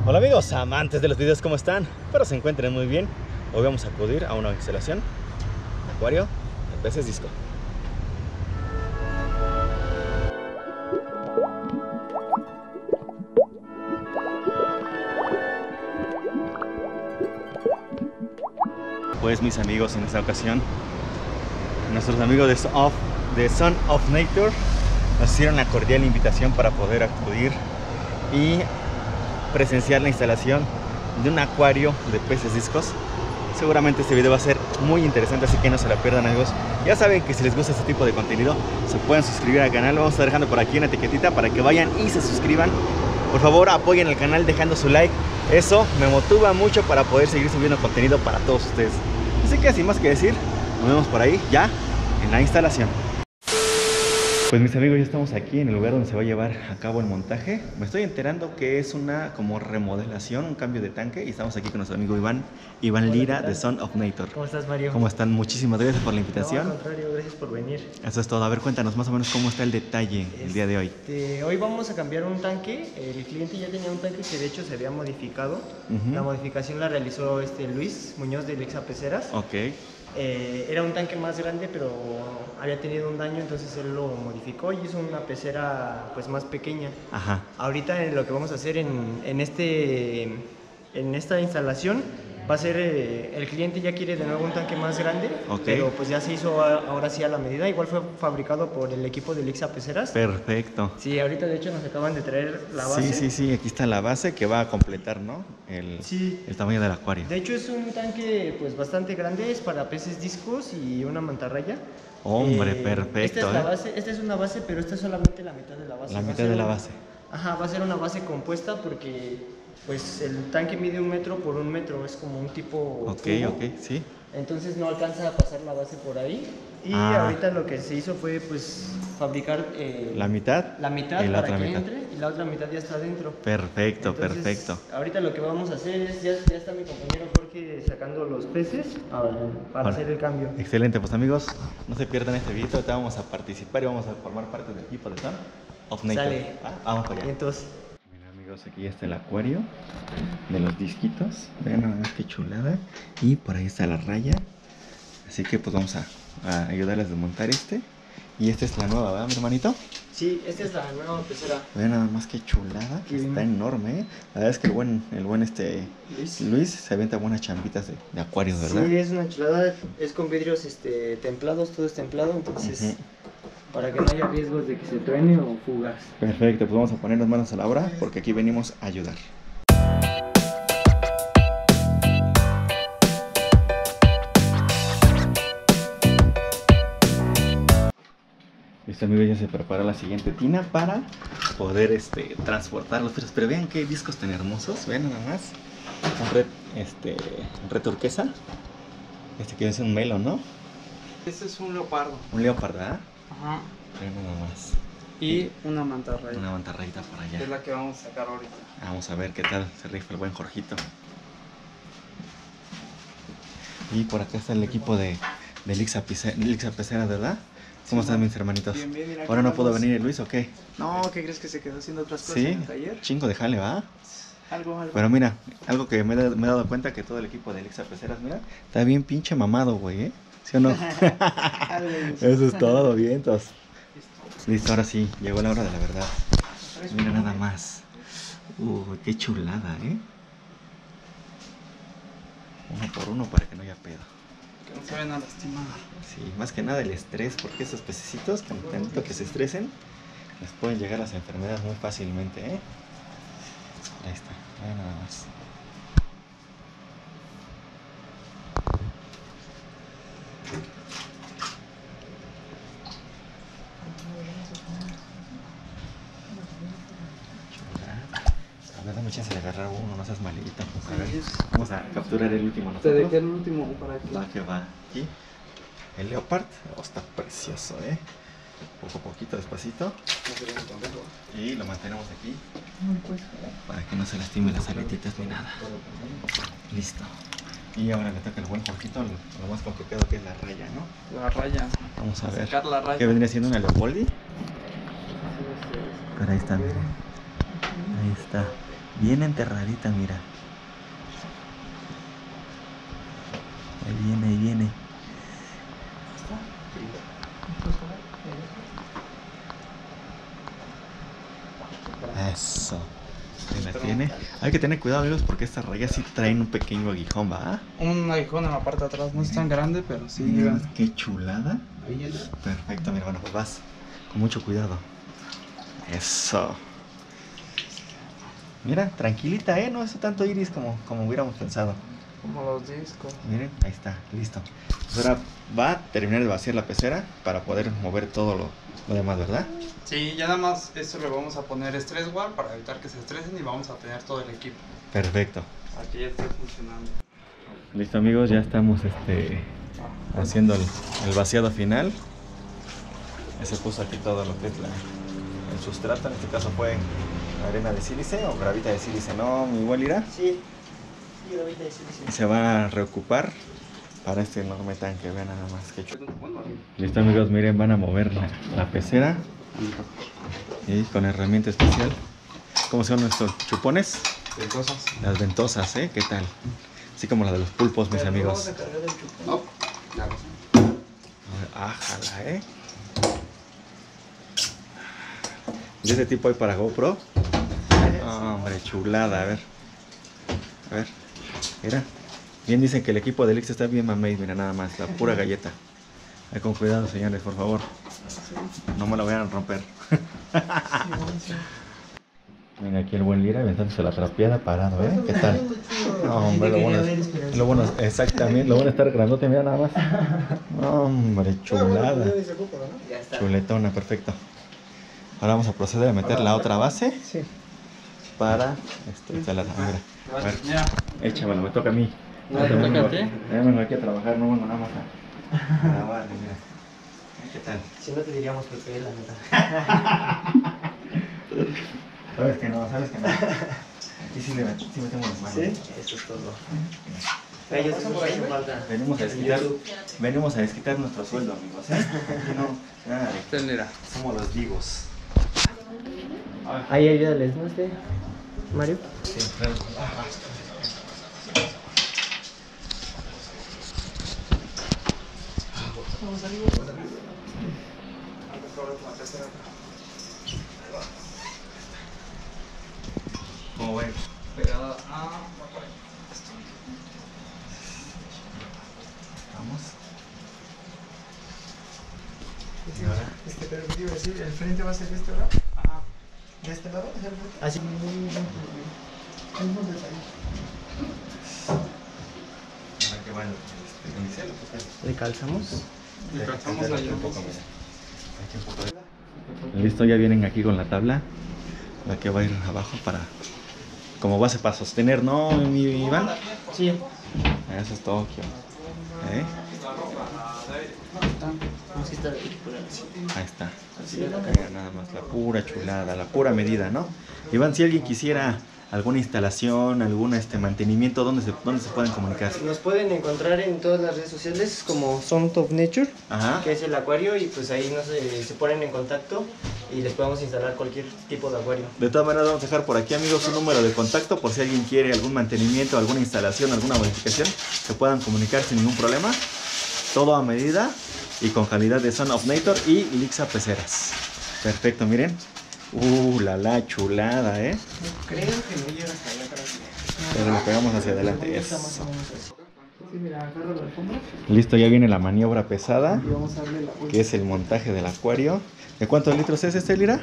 Hola amigos, amantes de los videos, ¿cómo están? Espero se encuentren muy bien. Hoy vamos a acudir a una instalación de acuario de peces disco. Pues mis amigos, en esta ocasión nuestros amigos de Son of Nature nos hicieron la cordial invitación para poder acudir y presenciar la instalación de un acuario de peces discos. Seguramente este video va a ser muy interesante, así que no se la pierdan amigos. Ya saben que si les gusta este tipo de contenido se pueden suscribir al canal. Lo vamos a estar dejando por aquí una etiquetita para que vayan y se suscriban. Por favor apoyen el canal dejando su like. Eso me motiva mucho para poder seguir subiendo contenido para todos ustedes. Así que sin más que decir, nos vemos por ahí ya en la instalación. Pues mis amigos, ya estamos aquí en el lugar donde se va a llevar a cabo el montaje. Me estoy enterando que es una como remodelación, un cambio de tanque. Y estamos aquí con nuestro amigo Iván Lira de Son of Nature. ¿Cómo estás, Mario? ¿Cómo están? Muchísimas gracias por la invitación. No, al contrario, gracias por venir. Eso es todo. A ver, cuéntanos más o menos cómo está el detalle el día de hoy. Hoy vamos a cambiar un tanque. El cliente ya tenía un tanque que de hecho se había modificado. La modificación la realizó Luis Muñoz de Lexa Peceras. Ok. Era un tanque más grande, pero había tenido un daño, entonces él lo modificó y hizo una pecera pues más pequeña. Ajá. Ahorita lo que vamos a hacer en esta instalación va a ser, el cliente ya quiere de nuevo un tanque más grande, pero pues ya se hizo ahora sí a la medida. Igual fue fabricado por el equipo de Lexa Peceras. Perfecto. Sí, ahorita de hecho nos acaban de traer la base. Sí, aquí está la base que va a completar, ¿no? El tamaño del acuario. De hecho es un tanque pues bastante grande, es para peces discos y una mantarraya. Hombre, perfecto. Esta es la base, esta es una base, pero esta es solamente la mitad de la base. La mitad de la base. Ajá, va a ser una base compuesta porque pues el tanque mide 1 metro por 1 metro, es como un tipo cubo. Sí. Entonces no alcanza a pasar la base por ahí. Y ahorita lo que se hizo fue pues fabricar la mitad y la otra mitad. Entre, y la otra mitad ya está dentro. Perfecto. Entonces, perfecto. Ahorita lo que vamos a hacer es, ya está mi compañero Jorge sacando los peces para hacer el cambio. Excelente, pues amigos, no se pierdan este video, te vamos a participar y vamos a formar parte del equipo de Son of Nature. Sale. Vamos para allá. Entonces, amigos, aquí está el acuario de los disquitos. Vean nada más que chulada. Y por ahí está la raya. Así que pues vamos a ayudarles a desmontar este. Y esta es la nueva, ¿verdad, mi hermanito? Sí, esta es la nueva pecera. Vean nada más que chulada. Está enorme, ¿eh? La verdad es que el buen Luis se avienta buenas chambitas de acuario, ¿verdad? Sí, es una chulada. Es con vidrios templados, todo es templado, entonces para que no haya riesgos de que se truene o fugas. Perfecto, pues vamos a poner las manos a la obra porque aquí venimos a ayudar. Listo amigos, ya se prepara la siguiente tina para poder transportar los peces. Pero vean qué discos tan hermosos, vean nada más. Un red turquesa. Que es un melo, ¿no? Este es un leopardo. Un leopardo, ¿ah? Ajá. Vean nada más. Y una mantarraya. Una mantarrayita por allá. Es la que vamos a sacar ahorita. Vamos a ver qué tal se rifa el buen Jorgito. Y por acá está el equipo de Lexa Peceras, ¿verdad? ¿Cómo están mis hermanitos? Bien, mira, ¿Ahora no pudo venir el Luis o qué? No, ¿qué crees que se quedó haciendo otras cosas en el taller? Chingo de jale, ¿va? Algo. Pero mira, algo que me he dado cuenta que todo el equipo de Lexa Peceras, mira, está bien pinche mamado, güey, ¿eh? ¿Sí o no? Eso es todo, bien, entonces. Listo, ahora sí, llegó la hora de la verdad. Mira nada más. Qué chulada, ¿eh? Uno por uno para que no haya pedo. Que no se vayan a lastimar. Sí, más que nada el estrés, porque esos pececitos, con tanto que se estresen, les pueden llegar las enfermedades muy fácilmente, ¿eh? Ahí está, nada más. A ver, dame chance de agarrar uno, no seas malito. A ver, vamos a capturar el último nosotros. Te dejé el último para aquí. Va que va. Aquí, el leopard, está precioso, ¿eh? Poco a poquito, despacito. Y lo mantenemos aquí para que no se lastime las aletitas ni nada. Listo. Y ahora le toca el buen Jorgito lo más complicado que es la raya, ¿no? La raya. Vamos a ver. Sacar la raya. ¿Qué vendría siendo una Leopoldi? Pero ahí está, miren. Ahí está. Bien enterradita, mira. Ahí viene, ahí viene. Eso. Ahí la tiene. Hay que tener cuidado, amigos, porque estas rayas sí traen un pequeño aguijón, ¿va? Un aguijón en la parte de atrás, no es tan grande, pero sí. Mira, qué chulada. Perfecto, mi hermano, pues vas con mucho cuidado. Eso. Mira, tranquilita, no es tanto iris como hubiéramos pensado. Como los discos. Miren, ahí está, listo. Pues ahora va a terminar de vaciar la pecera para poder mover todo lo demás, ¿verdad? Sí, ya nada más esto le vamos a poner estrés wall para evitar que se estresen y vamos a tener todo el equipo. Perfecto. Aquí ya está funcionando. Listo, amigos, ya estamos haciendo el vaciado final. Ya se puso aquí todo lo que es el sustrato, en este caso fue arena de sílice o gravita de sílice, ¿no, mi buen Lira? Sí, gravita de sílice. Y se va a reocupar para este enorme tanque, vean nada más que chulo. Listo, amigos, miren, van a mover la pecera y con herramienta especial. ¿Cómo se llaman estos chupones? Ventosas. Las ventosas, ¿qué tal? Así como la de los pulpos, mis amigos. Vamos a cargar el chupón. No, ya lo sé. Ájala, ¿De ese tipo hay para GoPro? Oh, hombre, chulada, a ver. A ver, mira. Bien dicen que el equipo de Lix está bien mamey, mira nada más, la pura galleta. Ahí con cuidado, señores, por favor. No me la vayan a romper. Mira aquí el buen Lira aventándose la trapeada parado, ¿Qué tal? No, hombre, lo bueno, exactamente, lo bueno es estar grandote, mira nada más. No, hombre, chulada. Chuletona, perfecto. Ahora vamos a proceder a meter la otra base para instalar. Mira, a ver, échamelo, me toca a mí. Vengo aquí a trabajar, no vengo nada más a grabar, mira. ¿Qué tal? Si no te diríamos Pepe, la neta. Sabes que no. Aquí sí metemos las manos. Sí, eso es todo. Ellos hacen falta. Venimos a desquitar nuestro sueldo, amigos. Aquí no, nada de. Somos los vivos. Ahí ayúdales, ¿no? Mario. Sí, ¿Cómo ven? Pegada a... Vamos. ¿Y ahora? Pero ¿qué te iba a decir? ¿El frente va a ser de este lado? Ajá. ¿De este lado? Así. Ahora que va el inicial, ¿Le calzamos? Le calzamos la llave. Listo, ya vienen aquí con la tabla. La que va a ir abajo para como base para sostener, ¿no, mi Iván? Sí. Eso es todo. Ahí está. Mira, nada más la pura chulada, la pura medida, ¿no? Iván, si alguien quisiera alguna instalación, algún mantenimiento, ¿dónde se pueden comunicar? Nos pueden encontrar en todas las redes sociales como Sound of Nature, que es el acuario, y pues ahí se ponen en contacto y les podemos instalar cualquier tipo de acuario. De todas maneras vamos a dejar por aquí, amigos, un número de contacto por si alguien quiere algún mantenimiento, alguna instalación, alguna modificación, se puedan comunicar sin ningún problema. Todo a medida y con calidad de Sound of Nature y Lixa Peceras. Perfecto, miren. La chulada, Creo que no llega hasta allá atrás. Pero lo pegamos hacia adelante. Eso. Listo, ya viene la maniobra pesada, que es el montaje del acuario. ¿De cuántos litros es Lira?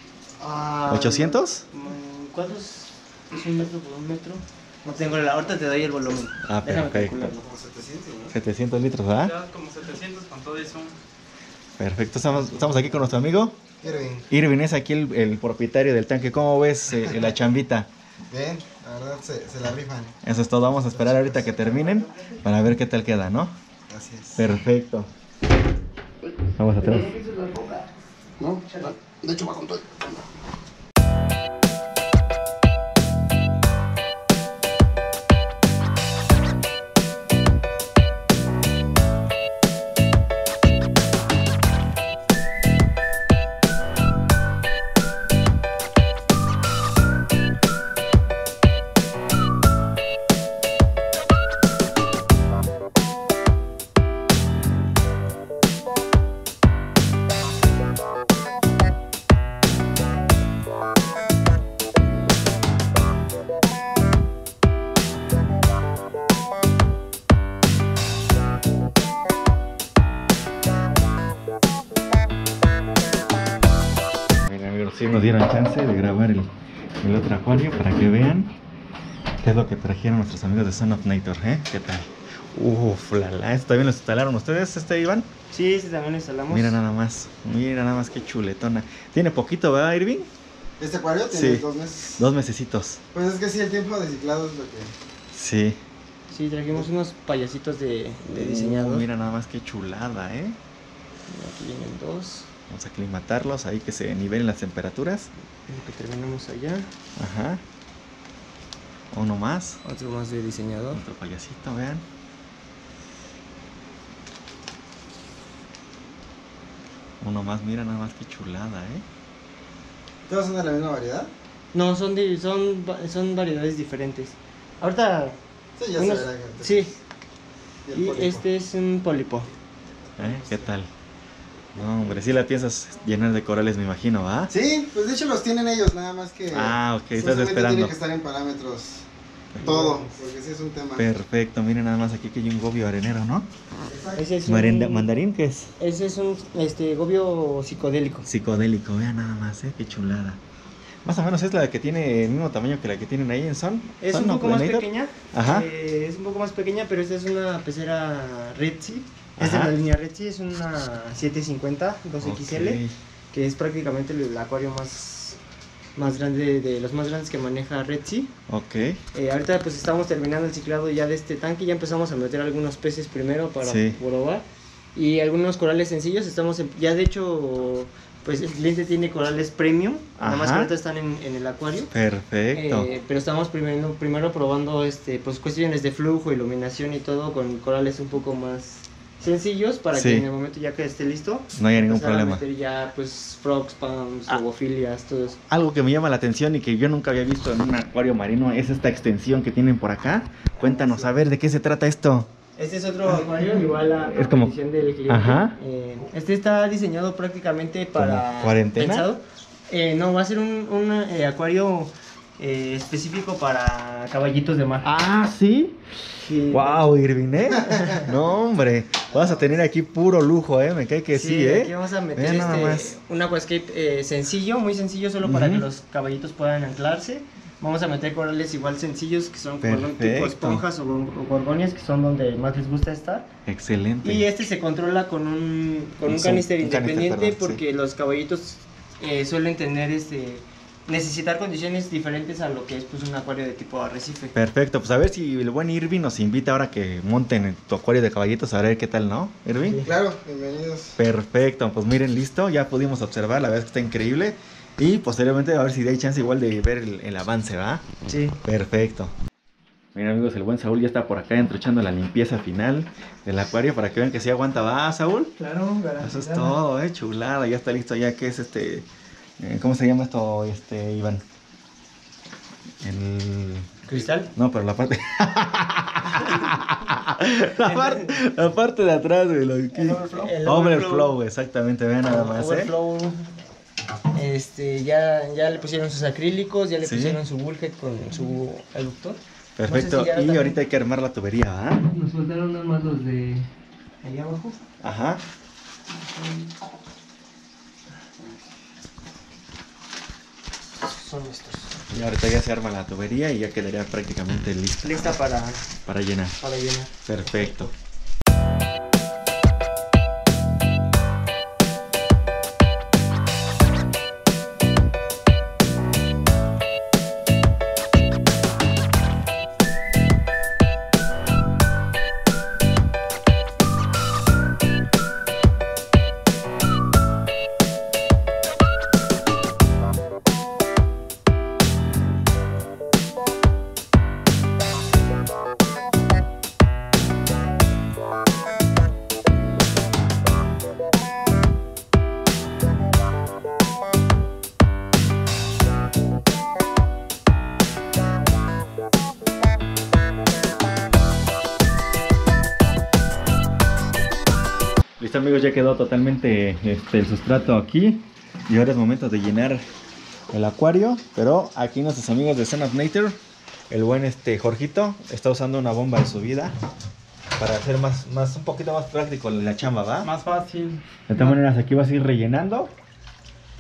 ¿800? ¿Cuántos? ¿Es un metro por un metro? No tengo ahorita te doy el volumen. Perfecto. Como 700, ¿no? 700 litros, ¿verdad? Ya como 700 con todo eso. Perfecto, estamos aquí con nuestro amigo Irving es aquí el propietario del tanque. ¿Cómo ves la chambita? Bien, la verdad se la rifan. Eso es todo, vamos a esperar ahorita que terminen para ver qué tal queda, ¿no? Así es. Perfecto. Vamos atrás. No, de hecho va con todo. nos dieron chance de grabar el otro acuario para que vean qué es lo que trajeron nuestros amigos de Son of Nature, ¿eh? ¿Qué tal? ¿Esto también lo instalaron ustedes, Iván? Sí, también lo instalamos. Mira nada más qué chuletona. Tiene poquito, ¿verdad, Irving? ¿Este acuario tiene Sí, 2 meses? 2 mesecitos. Pues es que sí, el tiempo de ciclado es lo que... Sí. Sí, trajimos unos payasitos de diseñador. Mira nada más qué chulada, ¿eh? Aquí vienen 2. Vamos a aclimatarlos ahí que se nivelen las temperaturas. Lo que terminamos allá. Ajá. Uno más. Otro más de diseñador. Otro payasito, vean. Uno más, mira nada más qué chulada, ¿eh? ¿Todos son de la misma variedad? No, son variedades diferentes. Ahorita... Sí, ya unos, se verá. Sí. Y el Y pólipo. este es un pólipo. ¿Qué tal? No, hombre, sí la piensas llenar de corales, me imagino, ¿ah? Sí, pues de hecho los tienen ellos, nada más que... Ok, estás solamente esperando. Tiene que estar en parámetros todo, porque sí es un tema. Perfecto, miren nada más aquí que hay un gobio arenero, ¿no? Ese es ¿Mandarín qué es? Ese es un gobio psicodélico. Psicodélico, vean nada más, qué chulada. Más o menos es la que tiene el mismo tamaño que la que tienen ahí en Son. Es Son un poco of más Nature. pequeña. Ajá. Es un poco más pequeña, pero esta es una pecera Red Sea. Es de Ajá. la línea Red Sea, es una 750 2XL, Ok. que es prácticamente el acuario más grande, de los más grandes que maneja Red Sea. Ok. Ahorita pues estamos terminando el ciclado ya de este tanque, ya empezamos a meter algunos peces primero para Sí. probar y algunos corales sencillos. Ya de hecho pues el cliente tiene corales premium, nada más que Ajá. ahorita están en el acuario. Perfecto. Pero estamos primero probando pues cuestiones de flujo, iluminación y todo con corales un poco más sencillos para Sí. que en el momento ya que esté listo No haya ningún empezar a problema. meter ya pues frogs, palms, Ah. lobofilias, todo eso. Algo que me llama la atención y que yo nunca había visto en un acuario marino es esta extensión que tienen por acá. Cuéntanos, a ver, ¿de qué se trata esto? Este es otro acuario, igual a Es como- petición del cliente. Ajá. Este está diseñado prácticamente para... ¿Como cuarentena? pensado. No, va a ser un acuario específico para caballitos de mar. Ah, ¿sí? Sí. Wow, Irving, ¿eh? No, hombre, vas a tener aquí puro lujo, ¿eh? Me cae que sí, ¿eh? Aquí vamos a meter Vean nada más. un aquascape sencillo, muy sencillo, solo para Ujú. que los caballitos puedan anclarse. Vamos a meter corales igual sencillos, que son como un tipo Perfecto. esponjas o gorgonias, que son donde más les gusta estar. Excelente. Y este se controla con un canister Un canister, independiente, perdón, porque los caballitos suelen tener necesitar condiciones diferentes a lo que es pues un acuario de tipo arrecife. Perfecto, pues a ver si el buen Irving nos invita ahora que monten en tu acuario de caballitos, a ver qué tal, ¿no, Irving? Sí. Claro, bienvenidos. Perfecto, pues miren, listo, ya pudimos observar, la verdad es que está increíble. Y posteriormente a ver si hay chance igual de ver el avance, ¿va? Sí. Perfecto. Miren amigos, el buen Saúl ya está por acá dentro echando la limpieza final del acuario para que vean que sí aguanta, ¿va, Saúl? Claro, Eso es todo, chulada, ya está listo ya, que es ¿cómo se llama esto, Iván? El... ¿Cristal? No, pero la parte... la parte de atrás, güey. El overflow. El Overflow, exactamente, vean nada más, Overflow, ya le pusieron sus acrílicos, ya le Sí. pusieron su bullhead con su aductor. Perfecto, No sé si ya y también- ahorita hay que armar la tubería, ¿ah? Nos faltaron nada más los de ahí abajo. Ajá. Son estos. Y ahorita ya se arma la tubería y ya quedaría prácticamente lista Lista para llenar. para llenar. Perfecto. Listo amigos, ya quedó totalmente el sustrato aquí y ahora es momento de llenar el acuario, pero aquí nuestros amigos de Son of Nature, el buen Jorgito está usando una bomba de subida para hacer un poquito más práctico la chamba, ¿va? Más fácil. De todas maneras aquí vas a ir rellenando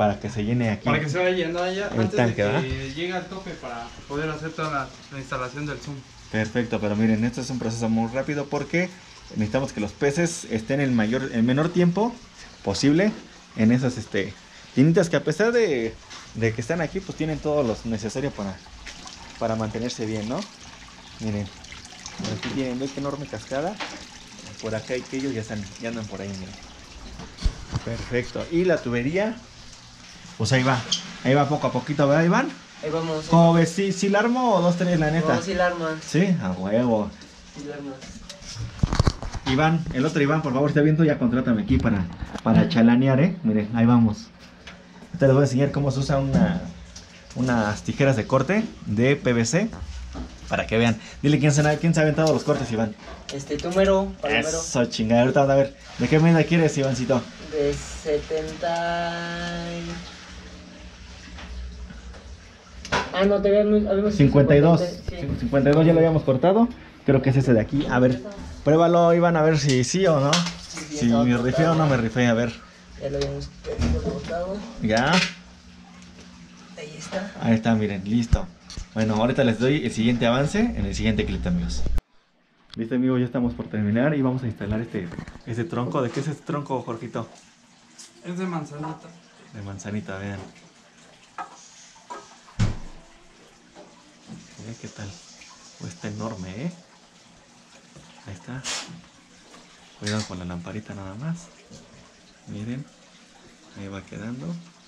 para que se llene aquí. Para que se vaya llenando allá el antes tanque, de que ¿verdad? llegue al tope para poder hacer toda la instalación del zoom. Perfecto, pero miren, esto es un proceso muy rápido porque necesitamos que los peces estén el menor tiempo posible en esas tinitas que a pesar de que están aquí, pues tienen todo lo necesario para mantenerse bien, ¿no? Miren, aquí tienen, ¿ves qué enorme cascada? Por acá y que ellos ya andan por ahí, miren. Perfecto, y la tubería, pues ahí va poco a poquito, ¿verdad, Iván? Ahí vamos. ¿Cómo ves? ¿Sí la armo o 2, 3 la neta? No, sí la armas. Sí, a huevo. Sí la armas. Iván, el otro Iván, por favor, está viendo, ya contrátame aquí para chalanear, Miren, ahí vamos. Ahorita les voy a enseñar cómo se usa unas tijeras de corte de PVC para que vean. Dile quién se ha aventado los cortes, Iván. Tu mero, palomero. Eso, chingada. Ahorita vamos a ver. ¿De qué medida quieres, Ivancito? De 70... Ah, no, te habíamos 52. 50, sí. 52 ya lo habíamos cortado. Creo que es ese de aquí. A ver, pruébalo, Iván, a ver si sí o no. Sí, Si me rifé o no me rifé, a ver. Ya lo habíamos cortado. Ya. Ahí está. Ahí está, miren, listo. Bueno, ahorita les doy el siguiente avance en el siguiente clip, amigos. Listo, amigos, ya estamos por terminar y vamos a instalar este tronco. ¿De qué es este tronco, Jorgito? Es de manzanita. De manzanita, vean. Miren qué tal. Pues está enorme, Ahí está. Cuidado con la lamparita nada más. Miren. Ahí va quedando.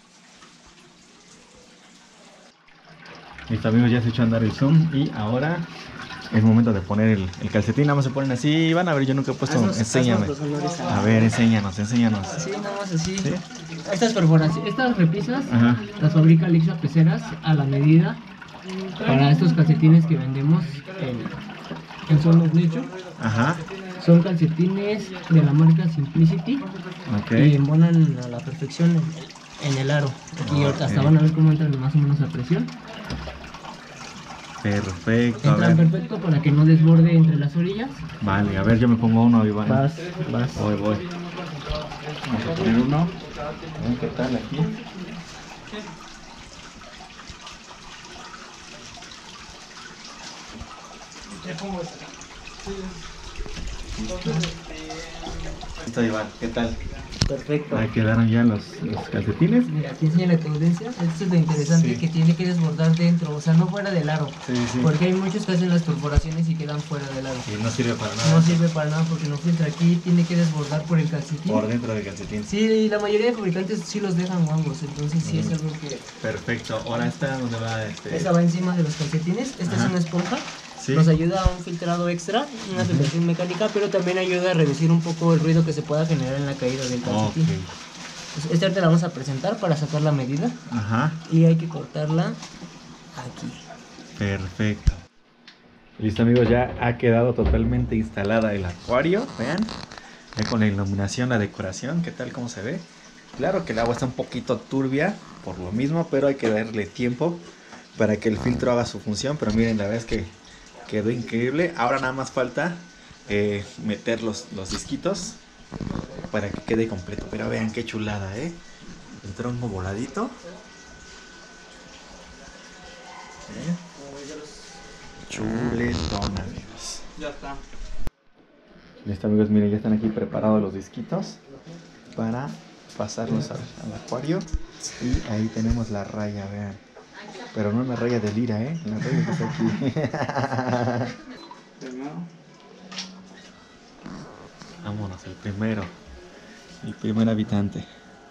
Listo, amigos, ya se echó a andar el zoom y ahora es momento de poner el calcetín. Nada más se ponen así, van a ver, yo nunca he puesto, enséñame. A ver, enséñanos. Sí, nada más así. ¿Sí? Estas perforaciones, estas repisas, las fabrica Lixa Peceras a la medida para estos calcetines que vendemos en Son of Nature. Ajá. Son calcetines de la marca Simplicity y embonan a la perfección en el aro. Aquí hasta van a ver cómo entran más o menos a presión. Perfecto. Entran perfecto para que no desborde entre las orillas. Vale, a ver, yo me pongo uno, Iván. Vas. Voy. Vamos a poner uno. A ver qué tal aquí. Listo, Iván, ¿qué tal? Perfecto. Ahí quedaron ya los calcetines. Mira, aquí enseña la tendencia. Esto es lo interesante, que tiene que desbordar dentro, o sea, no fuera del aro. Sí. Porque hay muchos que hacen las perforaciones y quedan fuera del aro. Y no sirve para nada. No sirve para nada porque no filtra. Aquí tiene que desbordar por el calcetín. Por dentro del calcetín. Sí, y la mayoría de fabricantes sí los dejan guangos, entonces sí es algo que... Perfecto. Ahora esta, ¿dónde va Esa va encima de los calcetines. Esta es una esponja. Sí. Nos ayuda a un filtrado extra, una filtración mecánica, pero también ayuda a reducir un poco el ruido que se pueda generar en la caída del calcetín. Pues esta ahorita la vamos a presentar para sacar la medida. Y hay que cortarla aquí. Perfecto. Listo, amigos, ya ha quedado totalmente instalada el acuario. Vean, ya con la iluminación, la decoración, ¿qué tal? ¿Cómo se ve? Claro que el agua está un poquito turbia por lo mismo, pero hay que darle tiempo para que el filtro haga su función. Pero miren, la verdad es que quedó increíble. Ahora nada más falta meter los disquitos para que quede completo. Pero vean qué chulada, el tronco voladito. Chuletón, amigos. Ya está. Listo, amigos, miren, ya están aquí preparados los disquitos para pasarlos al acuario. Y ahí tenemos la raya, vean. Pero no una raya de lira, la raya que está aquí. Vámonos, el primer habitante.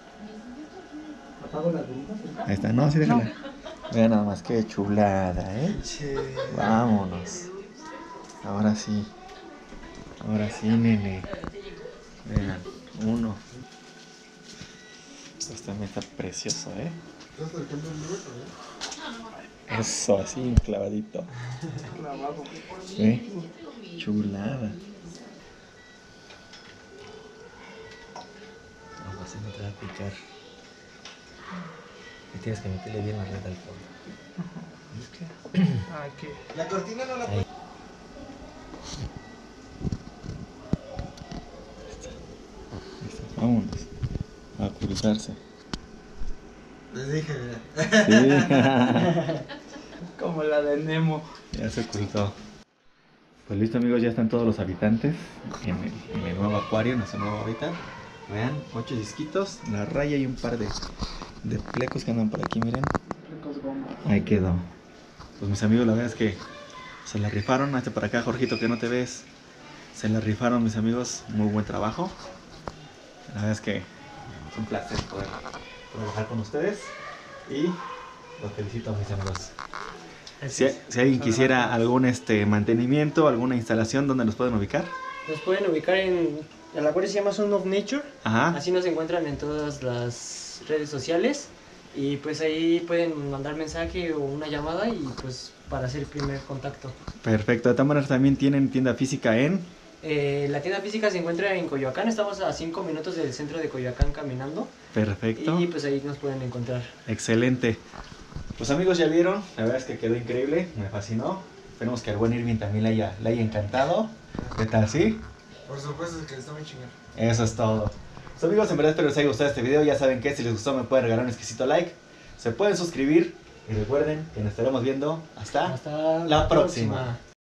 Ahí está, no, sí, déjala. Vean nada más, qué chulada, Vámonos. Ahora sí, nene. Vean, uno. Este también está precioso, Eso, así, un clavadito. Chulada. Vamos, así no te va a picar. Y tienes que meterle bien la red al fondo. La cortina no la Ahí. Listo. Vámonos a cruzarse. Les dije, mira. Sí. Como la de Nemo. Ya se ocultó. Pues listo, amigos, ya están todos los habitantes en el nuevo acuario, en nuestro nuevo hábitat. Vean, 8 disquitos, la raya y un par de flecos que andan por aquí, miren. Ahí quedó. Pues mis amigos, la verdad es que se la rifaron. Hazte para acá, Jorgito, que no te ves. Se la rifaron, mis amigos. Muy buen trabajo. La verdad es que es un placer poder trabajar con ustedes. Y los felicito, mis amigos. Si alguien quisiera algún mantenimiento, alguna instalación, ¿dónde los pueden ubicar? Nos pueden ubicar el acuario se llama Son of Nature. Ajá. Así nos encuentran en todas las redes sociales. Y pues ahí pueden mandar mensaje o una llamada y pues para hacer el primer contacto. Perfecto. De todas maneras también tienen tienda física en... La tienda física se encuentra en Coyoacán. Estamos a 5 minutos del centro de Coyoacán caminando. Perfecto. Y pues ahí nos pueden encontrar. Excelente. Pues amigos, ya vieron, la verdad es que quedó increíble, me fascinó. Esperemos que al buen Irving también le haya encantado. ¿Qué tal, sí? Por supuesto que está muy chingón. Eso es todo. Pues amigos, en verdad espero les haya gustado este video. Ya saben que si les gustó me pueden regalar un exquisito like. Se pueden suscribir y recuerden que nos estaremos viendo hasta la próxima.